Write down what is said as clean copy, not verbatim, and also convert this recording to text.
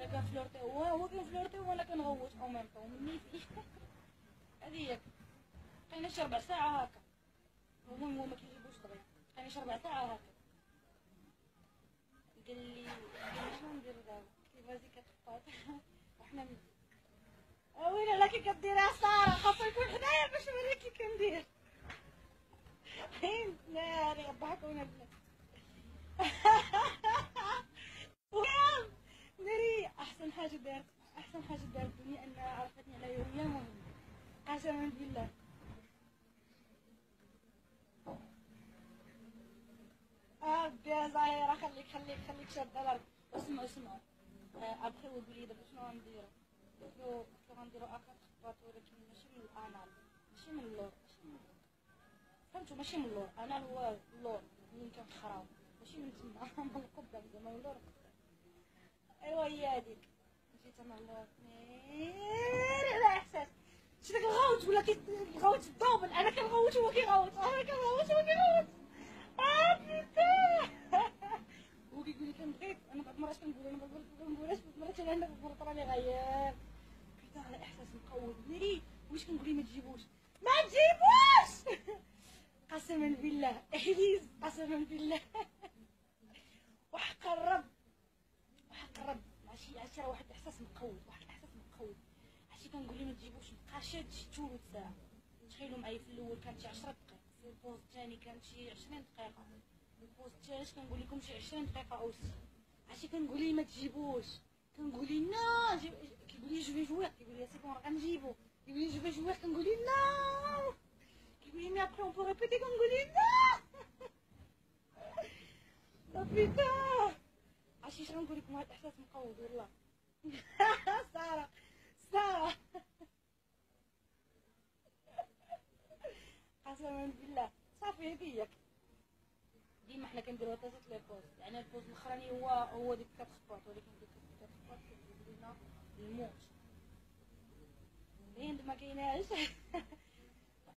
انا كنفلورتي هو كنفلورتي وانا كنغوت او ميم طون منيتي. هذه هي. بقينا شي 4 ساعة هكا، هو ما كيجيبوش دغيا، بقينا شي 4 ساعة هكا. قال لي شنو ندير دابا؟ قلت له فازي كتخبط وحنا ويلي لا كي كديريها ساره خاصو يكون حدايا باش نوريك كي كندير. حين ناري ضحكونا البنات. ويام ناري احسن حاجه دارت الدنيا انها عرفتني على يوميا مهم، قسما بالله. يا زهيره خليك شاده الارض. اسمعوا ابخي وقولي دابا شنو غنديرو. قلت له غنديرو اكا تخبط ولكن ماشي من الانال، ماشي من اللور، فهمتوا؟ ماشي من اللور، انال هو اللور منين كنخراو، ماشي من تما من القدام زعما اللور. ايوا هي هاديك جيت انا اللور نير على احساس. شتي داك الغوت ولا كيغوت الدوبل، انا كنغوت هو كيغوت، بيتا. هو كيقول لي كنبغيك، انا بعض المرات كنقول انا كنقولهاش، بعض المرات انا راني غير بيتا على احساس مقود ناري. واش كنقول لي ما تجيبوش قسما بالله احليز، قسما بالله. وحق الرب عرفتي راه واحد الاحساس مقود، عرفتي كنقول لي ما تجيبوش، مابقاش هادشي ثلث ساعه. تخيلوا معايا في الاول كانت شي 10 دقائق، في البوز الثاني كانت شي 20 دقيقه، البوز الثالث كنقول لكم شي 20 دقيقه او 6. عرفتي كنقول لي ما تجيبوش، كنقول لي لا كيقول لي جو في جوير، كيقول لي سي بون راه غنجيبو، كيقول لي جو في جوير، كنقول لي لا، كيقول لي مي ابخي اون بو ريبيتي، كنقول لي لا بيتا. عرفتي شنو نقول لكم؟ واحد الاحساس مقود والله. ساره قسما بالله. صافي هذيك ديما حنا كنديرو ثلاثه لي بوز، يعني البوز الاخراني هو ديك كتخبط، ولكن ديك كتخبط كتجيب لينا الموت. هند ما كايناش.